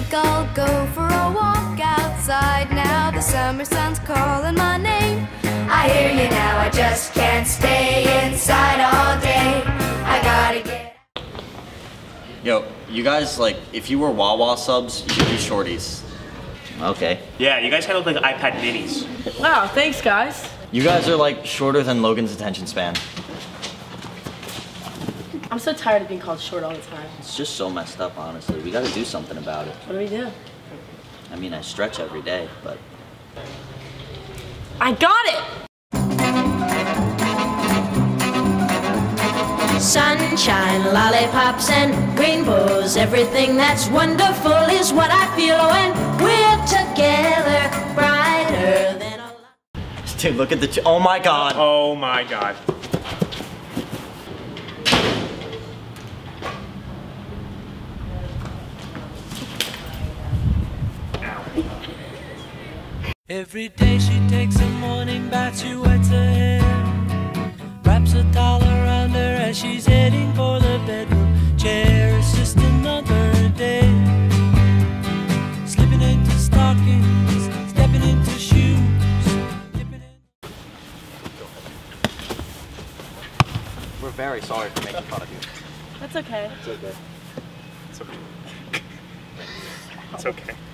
think I'll go for a walk outside now. The summer sun's calling my name. I hear you now, I just can't stay inside all day. I gotta get... Yo, you guys, like, if you were Wawa subs, you could be shorties. Okay. Yeah, you guys kind of look like iPad minis. Wow, thanks guys. You guys are like shorter than Logan's attention span. I'm so tired of being called short all the time. It's just so messed up, honestly. We gotta do something about it. What do we do? I mean, I stretch every day, but... I got it! Sunshine, lollipops, and rainbows. Everything that's wonderful is what I feel when we're together, brighter than a light. Dude, look at the... Oh my god! Oh my god. Every day she takes a morning bath, she wets her hair, wraps a towel around her as she's heading for the bedroom chair. It's just another day, slipping into stockings, stepping into shoes, dipping in. We're very sorry for making fun of you. That's okay. It's okay. It's okay. It's okay.